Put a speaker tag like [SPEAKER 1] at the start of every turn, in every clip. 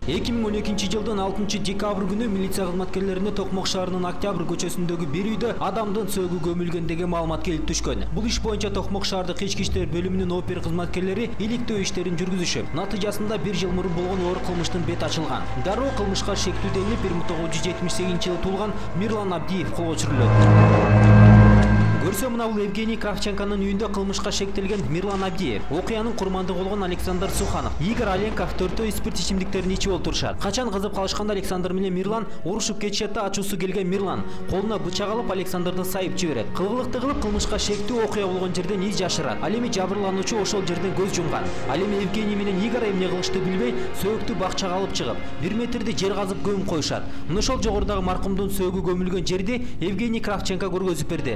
[SPEAKER 1] 2012-жылдын 6-декабрь күнү милиция кызматкерлерине Токмок шаарынын Октябрь көчөсүндөгү бир үйдө адамдын сөөгү көмүлгөн деген маалымат келип түшкөн. Бул иш боюнча Токмок шаардык ички иштер бөлүмүнүн опер кызматкерлери иликтөө иштерин жүргүзүшүп, натыйжасында 1 жыл мурун болгон оор кылмыштын бет ачылган. Дароо кылмышка шектүү делип 1978-жылы туулган Мирлан Абдиев колго түшүрүлөт. Көрсө мына бул Евгений Кравченконун үйүндө кылмышка шектелген Мирлан Абдиев. Окуянын курмандыгы болгон Александр Суханов, Игорь Аленков төртөө спирт ичимдиктерин ичип отурушат. Качан кызып калышканда Александр менен Мирлан урушуп кетишет да ачуусу келген Мирлан колуна бычак алып Александрды сайып жиберет. Кылгылыкты кылып кылмышка шектүү окуя болгон жерден из жашырат. Ал эми жабырлануучу ошол жерден көз жумган. Ал эми Евгений менен Игорь эмне кылышты билбей, сөөктү бакчага алып чыгып, 1 метрди жер казып көмүп коюшат. Мына ошол жогорудагы маркумдун сөөгү көмүлгөн жерди Евгений Кравченко көргөзүп берди.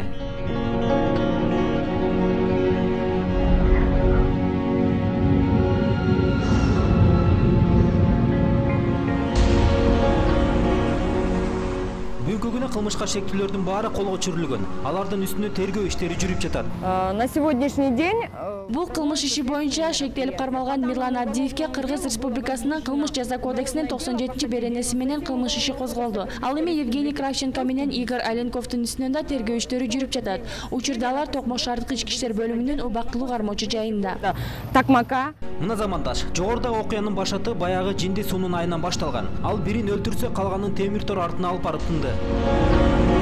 [SPEAKER 1] Кылмышка шектүүлөрдүн баары колго түшүрүлгөн. Алардын үстүнө тергөө иштери жүрүп жатат.
[SPEAKER 2] На сегодняшний день
[SPEAKER 3] бул кылмыш иши боюнча шектелип кармалган Мирлан Абдиевке Кыргыз Республикасынын Кылмыш жаза кодексинин 97-беренеси менен кылмыш иши козголду. Ал эми Евгений Кравченко менен Игорь Аленковдун үстүнөн да тергөө иштери жүрүп жатат. Учурда алар Токмок шаардык ички иштер бөлүмүнүн убактылуу кармоочу жайында.
[SPEAKER 2] Такмака.
[SPEAKER 1] Мына замандаш, жогорудагы окуянын башаты баягы Жинди суунун айынан башталган. Ал бирин өлтүрсө, калганын темир тор артына алып барып тынды.